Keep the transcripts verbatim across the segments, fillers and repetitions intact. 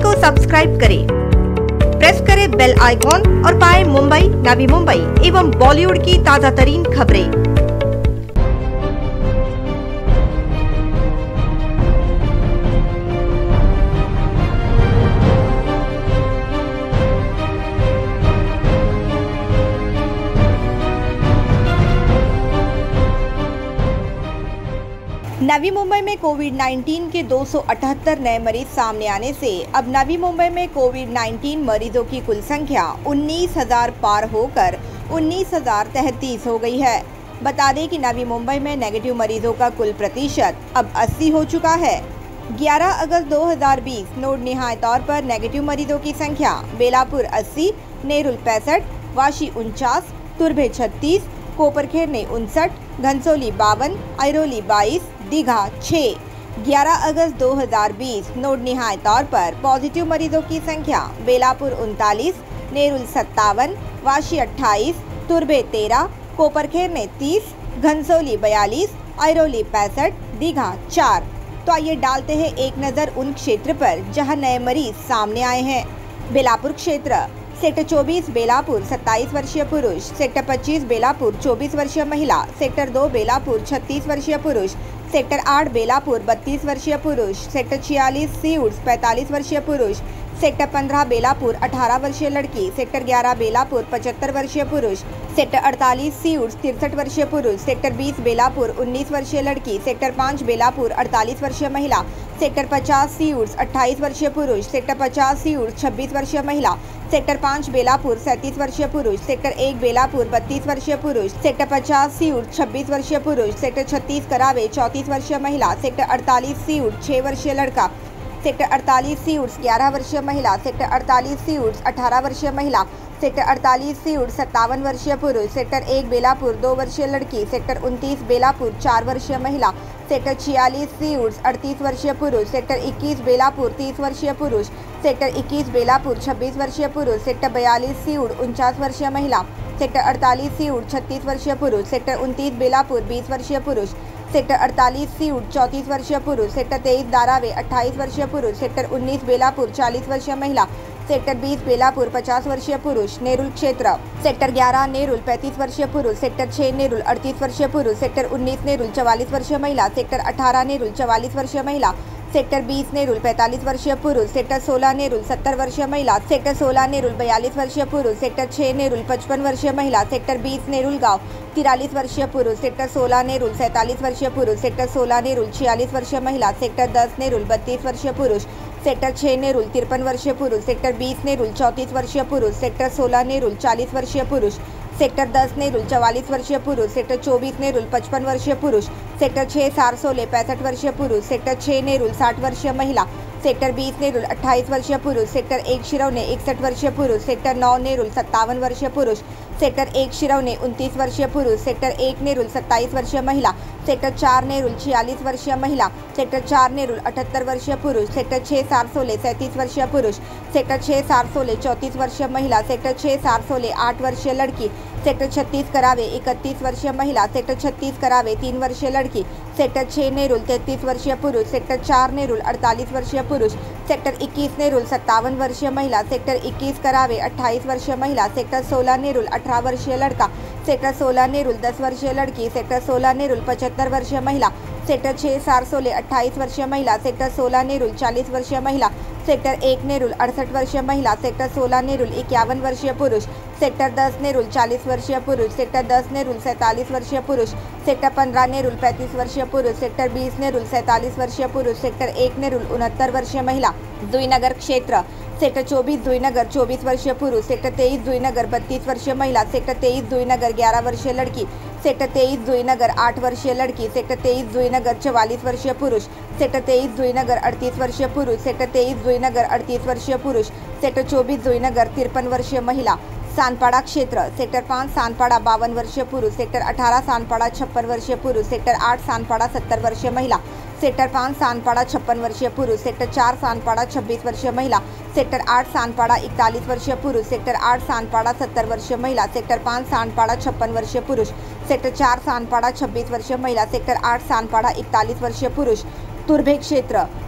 को सब्सक्राइब करें, प्रेस करें बेल आइकॉन और पाएं मुंबई, नवी मुंबई एवं बॉलीवुड की ताजा तरीन खबरें। नवी मुंबई में कोविड नाइन्टीन के दो सौ अठहत्तर नए मरीज सामने आने से अब नवी मुंबई में कोविड नाइन्टीन मरीजों की कुल संख्या उन्नीस हजार पार होकर उन्नीस हजार तैंतीस हो गई है। बता दें कि नवी मुंबई में नेगेटिव मरीजों का कुल प्रतिशत अब अस्सी हो चुका है। ग्यारह अगस्त दो हज़ार बीस नोट निहाय तौर पर नेगेटिव मरीजों की संख्या बेलापुर अस्सी, नेरुल पैंसठ, वाशी उनचास, तुर्भे छत्तीस, कोपरखेरने उनसठ, घनसोली बावन, ऐरोली बाईस, दीघा छह। ग्यारह अगस्त दो हज़ार बीस नोट निहाय तौर पर पॉजिटिव मरीजों की संख्या बेलापुर उनतालीस, नेरुल सत्तावन, वाशी अट्ठाईस, तुर्भे तेरह, कोपरखेरने तीस, घनसोली बयालीस, ऐरोली पैंसठ, दीघा चार। तो आइए डालते हैं एक नज़र उन क्षेत्र पर जहां नए मरीज सामने आए हैं। बेलापुर क्षेत्र सेक्टर चौबीस बेलापुर सत्ताईस वर्षीय पुरुष, सेक्टर पच्चीस बेलापुर चौबीस वर्षीय महिला, सेक्टर दो बेलापुर छत्तीस वर्षीय पुरुष, सेक्टर आठ बेलापुर बत्तीस वर्षीय पुरुष, सेक्टर छियालीस सीउड्स पैंतालीस वर्षीय पुरुष, सेक्टर पंद्रह बेलापुर अठारह वर्षीय लड़की, सेक्टर ग्यारह बेलापुर पचहत्तर वर्षीय पुरुष, सेक्टर अड़तालीस सीउड्स तिरसठ वर्षीय पुरुष, सेक्टर बीस बेलापुर उन्नीस वर्षीय लड़की, सेक्टर पाँच बेलापुर अड़तालीस वर्षीय महिला, सेक्टर पचास सीउड्स अट्ठाईस वर्षीय पुरुष, सेक्टर पचास सीउड्स छब्बीस वर्षीय महिला, सेक्टर पाँच बेलापुर सैंतीस वर्षीय पुरुष, सेक्टर एक बेलापुर बत्तीस वर्षीय पुरुष, सेक्टर पचास सीउड्स छब्बीस वर्षीय पुरुष, सेक्टर छत्तीस करावे चौंतीस वर्षीय महिला, सेक्टर अड़तालीस सीउड्स छह वर्षीय लड़का, सेक्टर अड़तालीस सीउड्स ग्यारह वर्षीय महिला, सेक्टर अड़तालीस सीउड्स अठारह वर्षीय महिला, सेक्टर अड़तालीस सीउड्स सत्तावन वर्षीय पुरुष, सेक्टर एक बेलापुर दो वर्षीय लड़की, सेक्टर उनतीस बेलापुर चार वर्षीय महिला, सेक्टर छियालीस सीउड्स अड़तीस वर्षीय पुरुष, सेक्टर इक्कीस बेलापुर तीस वर्षीय पुरुष, सेक्टर इक्कीस बेलापुर छब्बीस वर्षीय पुरुष, सेक्टर बयालीस सीउड उनचास वर्षीय महिला, सेक्टर अड़तालीस सीउड छत्तीस वर्षीय पुरुष, सेक्टर उनतीस बेलापुर बीस वर्षीय पुरुष, सेक्टर अड़तालीस सीउड चौंतीस वर्षीय पुरुष, सेक्टर तेईस दारावे अट्ठाईस वर्षीय पुरुष, सेक्टर उन्नीस बेलापुर चालीस वर्षीय महिला, सेक्टर बीस बेलापुर पचास वर्षीय पुरुष। नेरुल क्षेत्र सेक्टर ग्यारह नेरुल पैंतीस वर्षीय पुरुष, सेक्टर छह नेरुल अड़तीस वर्षीय पुरुष, सेक्टर उन्नीस नेरुल चवालीस वर्षीय महिला, सेक्टर अठारह नेरुल चवालीस वर्षीय महिला, सेक्टर बीस नेरुल पैंतालीस वर्षीय पुरुष, सेक्टर सोलह नेरुल सत्तर वर्षीय महिला, सेक्टर सोलह नेरुल बयालीस वर्षीय पुरुष, सेक्टर छह नेरुल पचपन वर्षीय महिला, सेक्टर बीस नेरुल गांव तिरालीस वर्षीय पुरुष, सेक्टर सोलह नेरुल सैंतालीस वर्षीय पुरुष, सेक्टर सोलह नेरुल छियालीस वर्षीय महिला, सेक्टर दस नेरुल बत्तीस वर्षीय पुरुष, सेक्टर छह नेरुल तिरपन वर्षीय पुरुष, सेक्टर बीस नेरुल चौंतीस वर्षीय पुरुष, सेक्टर सोलह नेरुल चालीस वर्षीय पुरुष, सेक्टर दस नेरुल चवालीस वर्षीय पुरुष, सेक्टर चौबीस नेरुल पचपन वर्षीय पुरुष, सेक्टर छः सारसोले पैंसठ वर्षीय पुरुष, सेक्टर छः नेरुल साठ वर्षीय महिला, सेक्टर बीस नेरुल अट्ठाईस वर्षीय पुरुष, सेक्टर एक शिरवने इकसठ वर्षीय पुरुष, सेक्टर नौ नेरुल सत्तावन वर्षीय पुरुष, सेक्टर एक शिरवने उनतीस वर्षीय पुरुष, सेक्टर एक नेरुल सत्ताईस वर्षीय महिला, सेक्टर चार नेरुल छियालीस वर्षीय महिला, सेक्टर चार नेरुल अठहत्तर वर्षीय पुरुष, सेक्टर छः सारसोले सैंतीस वर्षीय पुरुष, सेक्टर छः सारसोले चौंतीस वर्षीय महिला, सेक्टर छः सारसोले आठ वर्षीय लड़की, सेक्टर छत्तीस करावे इकतीस वर्षीय महिला, सेक्टर छत्तीस करावे तीन वर्षीय लड़की, सेक्टर छः नेरुल तैंतीस वर्षीय पुरुष, सेक्टर चार नेरुल अड़तालीस वर्षीय पुरुष, सेक्टर इक्कीस नेरुल सत्तावन वर्षीय महिला, सेक्टर इक्कीस करावे अट्ठाईस वर्षीय महिला, सेक्टर सोलह नेरुल अठारह वर्षीय लड़का, सेक्टर सोलह नेरुल दस वर्षीय लड़की, सेक्टर सोलह नेरुल पचहत्तर वर्षीय महिला, सेक्टर छः सारसोले अट्ठाईस वर्षीय महिला, सेक्टर सोलह नेरुल चालीस वर्षीय महिला, सेक्टर एक नेरुल अड़सठ वर्षीय महिला, सेक्टर सोलह नेरुल इक्यावन वर्षीय पुरुष, सेक्टर दस नेरुल चालीस वर्षीय पुरुष, सेक्टर दस नेरुल सैंतालीस वर्षीय पुरुष, सेक्टर पंद्रह नेरुल पैंतीस वर्षीय पुरुष, सेक्टर बीस नेरुल सैंतालीस वर्षीय पुरुष, सेक्टर एक नेरुल उनहत्तर वर्षीय महिला। दुईनगर क्षेत्र सेक्टर चौबीस दुईनगर चौबीस वर्षीय पुरुष, सेक्टर तेईस दुईनगर बत्तीस वर्षीय महिला, सेक्टर तेईस दुईनगर ग्यारह वर्षीय लड़की, सेक्टर तेईस दुईनगर आठ वर्षीय लड़की, सेक्टर तेईस दुईनगर चवालीस वर्षीय पुरुष, सेक्टर तेईस दुईनगर अड़तीस वर्षीय पुरुष, सेक्टर तेईस दुईनगर अड़तीस वर्षीय पुरुष, सेक्टर चौबीस दुईनगर तिरपन वर्षीय महिला। सानपाड़ा क्षेत्र सेक्टर पाँच सानपाड़ा बावन वर्षीय पुरुष, सेक्टर अठारह सानपाड़ा छप्पन वर्षीय पुरुष, सेक्टर आठ सानपाड़ा सत्तर वर्षीय महिला, सेक्टर पाँच सानपाड़ा छप्पन वर्षीय पुरुष, सेक्टर चार सानपाड़ा छब्बीस वर्षीय महिला, सेक्टर आठ सानपाड़ा इकतालीस वर्षीय पुरुष, सेक्टर आठ सानपाड़ा सत्तर वर्षीय महिला, सेक्टर पाँच सानपाड़ा छप्पन वर्षीय पुरुष, सेक्टर चार सानपाड़ा छब्बीस वर्षीय महिला, सेक्टर आठ सानपाड़ा इकतालीस वर्षीय पुरुष। तुर्भे क्षेत्र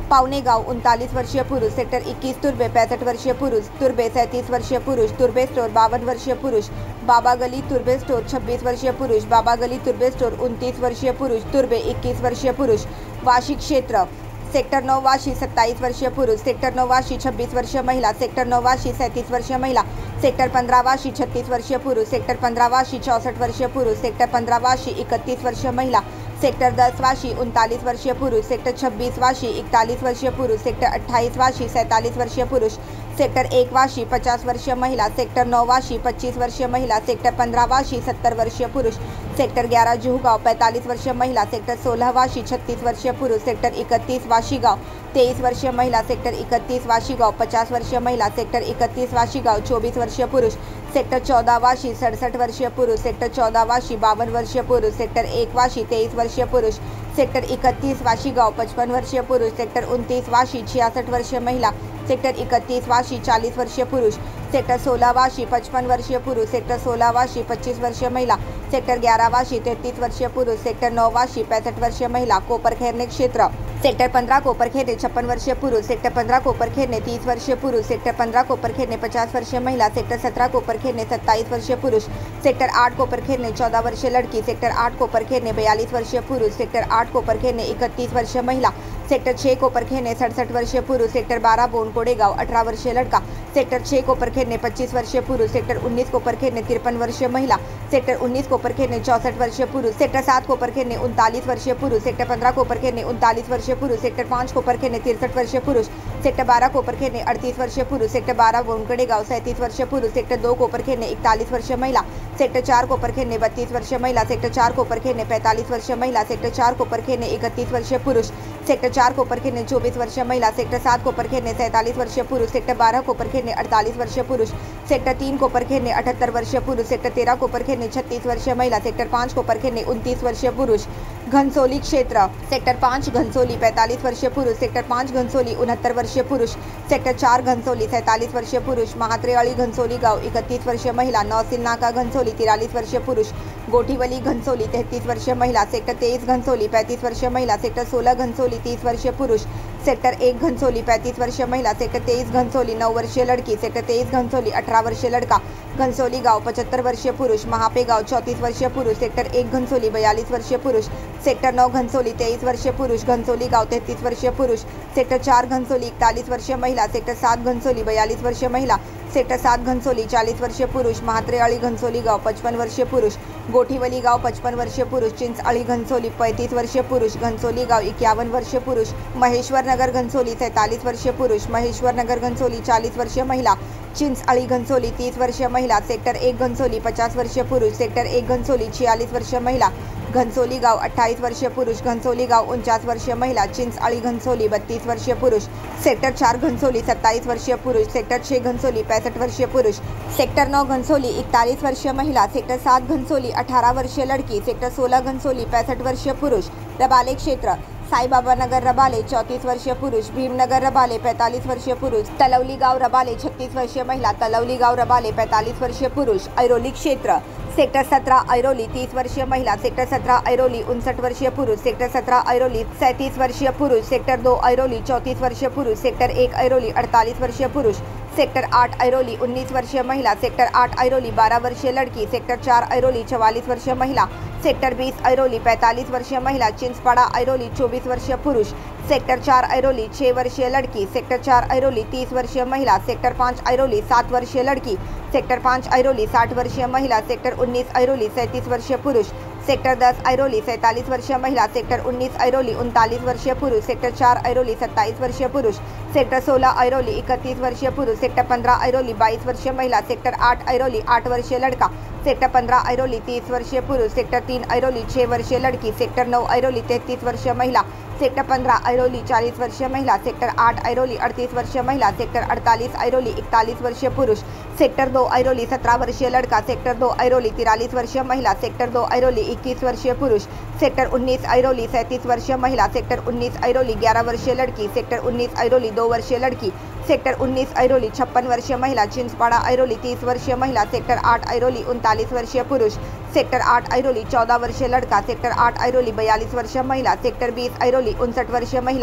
पावने गांव उनतालीस वर्षीय पुरुष, सेक्टर इक्कीस तुर्बे पैंसठ वर्षीय पुरुष, तुर्बे सैंतीस वर्षीय पुरुष, तुर्बे स्टोर बावन वर्षीय पुरुष, बाबा गली तुर्बे स्टोर छब्बीस वर्षीय पुरुष, बाबा गली तुर्बे स्टोर उनतीस वर्षीय पुरुष, तुर्बे इक्कीस वर्षीय पुरुष, वाशी क्षेत्र सेक्टर नौ वाशी सत्ताईस वर्षीय पुरुष, सेक्टर नौ वाशी छब्बीस वर्षीय महिला, सेक्टर नौ वाशी सैंतीस वर्षीय महिला, सेक्टर पंद्रह वाशी छत्तीस वर्षीय पुरुष, सेक्टर पंद्रह वाशी चौंसठ वर्षीय पुरुष, सेक्टर पंद्रह वाशी इकतीस वर्षीय महिला, सेक्टर दस वाशी उनतालीस वर्षीय पुरुष, सेक्टर छब्बीस वाशी इकतालीस वर्षीय पुरुष, सेक्टर अट्ठाईस वाशी सैंतालीस वर्षीय पुरुष, सेक्टर एक वाशी पचास वर्षीय महिला, सेक्टर नौ वाशी पच्चीस वर्षीय महिला, सेक्टर पंद्रह वाशी सत्तर वर्षीय पुरुष, सेक्टर ग्यारह जूहगांव पैंतालीस वर्षीय महिला, सेक्टर सोलह वाशी छत्तीस वर्षीय पुरुष, सेक्टर इकतीस वाशीगांव तेईस वर्षीय महिला, सेक्टर इकतीस वाशीगांव पचास वर्षीय महिला, सेक्टर इकतीस वाशीगांव चौबीस वर्षीय पुरुष, सेक्टर चौदह वाशी सड़सठ वर्षीय पुरुष, सेक्टर चौदह वाशी बावन वर्षीय पुरुष, सेक्टर एक वाशी तेईस वर्षीय पुरुष, सेक्टर इकतीस वाशीगांव पचपन वर्षीय पुरुष, सेक्टर उनतीस वाशी छियासठ वर्षीय महिला, सेक्टर इकतीस वाशी चालीस वर्षीय पुरुष, सेक्टर सोलह वाशी पचपन वर्षीय पुरुष, सेक्टर सोलह वाशी पच्चीस वर्षीय महिला, सेक्टर ग्यारह वाशी तैंतीस वर्षीय पुरुष, सेक्टर नौ वाशी पैंसठ वर्षीय महिला, कोपर खेरने क्षेत्र सेक्टर पंद्रह कोपर खेरने छप्पन वर्षीय पुरुष, सेक्टर पंद्रह कोपर खेरने तीस वर्षीय पुरुष, सेक्टर पंद्रह कोपर खेरने पचास वर्षीय महिला, सेक्टर सत्रह कोपर खेरने सत्ताईस वर्षीय पुरुष, सेक्टर आठ कोपर खेरने चौदह वर्षीय लड़की, सेक्टर आठ कोपर खेरने बयालीस वर्षीय पुरुष, सेक्टर आठ कोपर खेरने इकतीस वर्षीय महिला, सेक्टर छः कोपर खेरने सड़सठ वर्षीय पुरुष, सेक्टर बारह बोन कोड़ेगांव अठारह वर्षीय लड़का, सेक्टर छः कोपर खेरने पच्चीस वर्षीय पुरुष, सेक्टर उन्नीस कोपर खेरने तिरपन वर्षीय महिला, सेक्टर उन्नीस कोपर खेरने चौंसठ वर्षीय पुरुष, सेक्टर सात कोपर खेरने उनतालीस वर्षीय पुरुष, सेक्टर पंद्रह कोपर खेरने उनतालीस वर्षीय पुरुष, सेक्टर पाँच कोपर खेरने तिरसठ वर्षीय पुरुष, सेक्टर बारह कोपर खेरने अड़तीस वर्षीय पुरुष, सेक्टर बारह बोनकड़ेगांव सैंतीस वर्षीय पुरुष, सेक्टर दो कोपर खेरने इकतालीस वर्षीय महिला, सेक्टर चार कोपर खेरने बत्तीस वर्षीय महिला, सेक्टर चार कोपर खेरने पैंतालीस वर्षीय महिला, सेक्टर चार कोपर खेरने इकतीस वर्षीय पुरुष, सेक्टर चार कोपर खेरने चौबीस वर्षीय महिला, सेक्टर सात कोपर खेरने सैंतालीस वर्षीय पुरुष, सेक्टर बारह कोपर खेरने अड़तालीस वर्षीय पुरुष, सेक्टर तीन कोपर खेरने अठहत्तर वर्षीय पुरुष, सेक्टर तेरह कोपर खेरने छत्तीस वर्षीय महिला, सेक्टर पाँच कोपर खेरने उनतीस वर्षीय पुरुष, घनसोली क्षेत्र सेक्टर पाँच घनसोली पैंतालीस वर्षीय पुरुष, सेक्टर पाँच घनसोली उनहत्तर वर्षीय पुरुष, सेक्टर चार घनसोली सैंतालीस वर्षीय पुरुष, महात्रेवाली घनसोली गांव इकतीस वर्षीय महिला, नौसिल नाका घनसोली तिरालीस वर्षीय पुरुष, गोठीवली घनसोली तैंतीस वर्षीय महिला, सेक्टर तेईस घनसोली पैंतीस वर्षीय महिला, सेक्टर सोलह घनसोली तीस वर्षीय पुरुष, सेक्टर एक घनसोली पैंतीस वर्षीय महिला, सेक्टर तेईस घनसोली नौ वर्षीय लड़की, सेक्टर तेईस घनसोली अठारह वर्षीय लड़का, घनसोली गांव पचहत्तर वर्षीय पुरुष, महापे गांव चौंतीस वर्षीय पुरुष, सेक्टर एक घनसोली बयालीस वर्षीय पुरुष, सेक्टर नौ घनसोली तेईस वर्षीय पुरुष, घनसोली गांव तैंतीस वर्षीय पुरुष, सेक्टर चार घनसोली इकतालीस वर्षीय महिला, सेक्टर सात घनसोली बयालीस वर्षीय महिला, सेक्टर सात घनसोली चालीस वर्षीय पुरुष, महात्रेवाली घनसोली गांव पचपन वर्षीय पुरुष, गोठीवली गांव पचपन वर्षीय पुरुष, चिंचअली घनसोली पैंतीस वर्षीय पुरुष, घनसोली गांव इक्यावन वर्षीय पुरुष, महेश्वर नगर घनसोली सैंतालीस वर्षीय पुरुष, महेश्वर नगर घनसोली चालीस वर्षीय महिला, चिंचअली घनसोली तीस वर्षीय महिला, सेक्टर एक घनसोली पचास वर्षीय पुरुष, सेक्टर एक घनसोली छियालीस वर्षीय महिला, घनसोली गांव अट्ठाईस वर्षीय पुरुष, घनसोली गांव उनचास वर्षीय महिला, चिंचअली घनसोली बत्तीस वर्षीय पुरुष, सेक्टर चार घनसोली सत्ताईस वर्षीय पुरुष, सेक्टर छः घनसोली पैंसठ वर्षीय पुरुष, सेक्टर नौ घनसोली इकतालीस वर्षीय महिला, सेक्टर सात घनसोली अठारह वर्षीय लड़की, सेक्टर सोलह घनसोली पैंसठ वर्षीय पुरुष, रबाले क्षेत्र साई बाबा नगर रबाले चौंतीस वर्षीय पुरुष, भीमनगर रबाले पैंतालीस वर्षीय पुरुष, तलौली गांव रबाले छत्तीस वर्षीय महिला, तलौली गांव रबाले पैंतालीस वर्षीय पुरुष, ऐरोली क्षेत्र सेक्टर सत्रह ऐरोली तीस वर्षीय महिला, सेक्टर सत्रह ऐरोली उनसठ वर्षीय पुरुष, सेक्टर सत्रह ऐरोली सैंतीस वर्षीय पुरुष, सेक्टर दो ऐरोली चौंतीस वर्षीय पुरुष, सेक्टर एक ऐरोली अड़तालीस वर्षीय पुरुष, सेक्टर आठ ऐरोली उन्नीस वर्षीय महिला, सेक्टर आठ ऐरोली बारह वर्षीय लड़की, सेक्टर चार ऐरोली चवालीस वर्षीय महिला, सेक्टर बीस ऐरोली पैंतालीस वर्षीय महिला, चिंचपाड़ा ऐरोली चौबीस वर्षीय पुरुष, सेक्टर चार ऐरोली छः वर्षीय लड़की, सेक्टर चार ऐरोली तीस वर्षीय महिला, सेक्टर पाँच ऐरोली सात वर्षीय लड़की, सेक्टर पाँच ऐरोली साठ वर्षीय महिला, सेक्टर उन्नीस ऐरोली सैंतीस वर्षीय पुरुष, सेक्टर दस ऐरोली सैंतालीस वर्षीय महिला, सेक्टर उन्नीस ऐरोली उनतालीस वर्षीय पुरुष, सेक्टर चार ऐरोली सत्ताईस वर्षीय पुरुष, सेक्टर सोलह ऐरोली इकतीस वर्षीय पुरुष, सेक्टर पंद्रह ऐरोली बाईस वर्षीय महिला, सेक्टर आठ ऐरोली आठ वर्षीय लड़का, सेक्टर पंद्रह ऐरोली तीस वर्षीय पुरुष, सेक्टर तीन ऐरोली छः वर्षीय लड़की, सेक्टर नौ ऐरोली तैंतीस वर्षीय महिला, सेक्टर पंद्रह ऐरोली चालीस वर्षीय महिला, सेक्टर आठ ऐरोली अड़तीस वर्षीय महिला, सेक्टर अड़तालीस ऐरोली इकतालीस वर्षीय पुरुष, सेक्टर दो ऐरोली सत्रह वर्षीय लड़का, सेक्टर दो ऐरोली तिरालीस वर्षीय महिला, सेक्टर दो ऐरोली इक्कीस वर्षीय पुरुष, सेक्टर उन्नीस ऐरोली सैंतीस वर्षीय महिला, सेक्टर उन्नीस ऐरोली ग्यारह वर्षीय लड़की, सेक्टर उन्नीस ऐरोली दो वर्षीय लड़की, सेक्टर उन्नीस ऐरोली छप्पन वर्षीय महिला, चिंचपाड़ा ऐरोली तीस वर्षीय महिला, सेक्टर आठ ऐरोली उनतालीस वर्षीय पुरुष, सेक्टर आठ ऐरोली चौदह वर्षीय लड़का, सेक्टर आठ ऐरोली बयालीस वर्षीय महिला, सेक्टर बीस ऐरोली उनसठ वर्षीय महिला,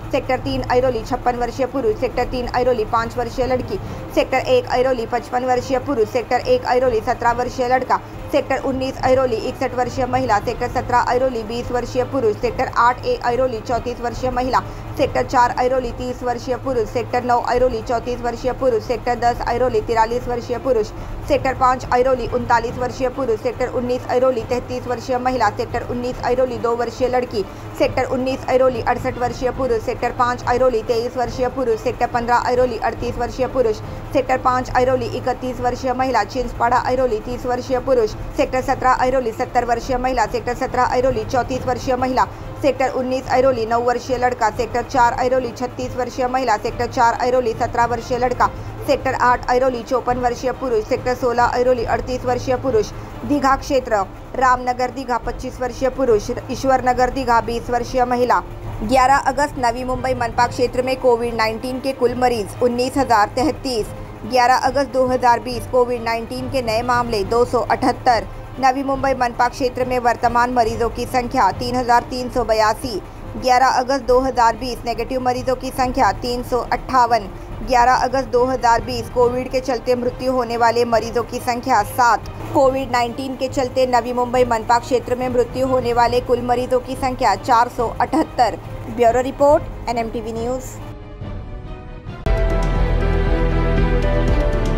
सेक्टर तीन ऐरोली छप्पन वर्षीय पुरुष, सेक्टर तीन ऐरोली पाँच वर्षीय लड़की, सेक्टर एक ऐरोली पचपन वर्षीय पुरुष, सेक्टर एक ऐरोली सत्रह वर्षीय लड़का, सेक्टर उन्नीस ऐरोली इकसठ वर्षीय महिला, सेक्टर सत्रह ऐरोली बीस वर्षीय पुरुष, सेक्टर आठ ए ऐरोली चौंतीस वर्षीय महिला, सेक्टर चार ऐरोली तीस वर्षीय पुरुष, सेक्टर नौ ऐरोली चौंतीस वर्षीय पुरुष, सेक्टर दस ऐरोली तिरालीस वर्षीय पुरुष, सेक्टर पाँच ऐरोली उनतालीस वर्षीय पुरुष, सेक्टर उन्नीस ऐरोली तैंतीस वर्षीय महिला, सेक्टर उन्नीस ऐरोली दो वर्षीय लड़की, सेक्टर उन्नीस ऐरोली अड़सठ वर्षीय पुरुष, सेक्टर पाँच ऐरोली तेईस वर्षीय पुरुष, सेक्टर पंद्रह ऐरोली अड़तीस वर्षीय पुरुष, सेक्टर पाँच ऐरोली इकतीस वर्षीय महिला, चिंचपाड़ा ऐरोली तीस वर्षीय पुरुष, सेक्टर सत्रह ऐरोली सत्तर वर्षीय महिला, सेक्टर सत्रह ऐरोली चौंतीस वर्षीय महिला, सेक्टर उन्नीस ऐरोली नौ वर्षीय लड़का, सेक्टर चार ऐरोली छत्तीस वर्षीय महिला, सेक्टर चार ऐरोली सत्रह वर्षीय लड़का, सेक्टर आठ ऐरोली चौपन वर्षीय पुरुष, सेक्टर सोलह ऐरोली अड़तीस वर्षीय पुरुष, दीघा क्षेत्र रामनगर दीघा पच्चीस वर्षीय पुरुष, ईश्वरनगर दीघा बीस वर्षीय महिला। ग्यारह अगस्त नवी मुंबई मनपा क्षेत्र में कोविड नाइन्टीन के कुल मरीज उन्नीस हज़ार तैंतीस। ग्यारह अगस्त दो हज़ार बीस कोविड नाइन्टीन के नए मामले दो सौ अठहत्तर। नवी मुंबई मनपा क्षेत्र में वर्तमान मरीजों की संख्या तीन हज़ार तीन सौ बयासी। ग्यारह अगस्त दो हज़ार बीस नेगेटिव मरीजों की संख्या तीन सौ अट्ठावन। ग्यारह अगस्त दो हज़ार बीस कोविड के चलते मृत्यु होने वाले मरीजों की संख्या सात। कोविड नाइन्टीन के चलते नवी मुंबई मनपा क्षेत्र में मृत्यु होने वाले कुल मरीजों की संख्या चार सौ अठहत्तर। Bureau report N M T V news.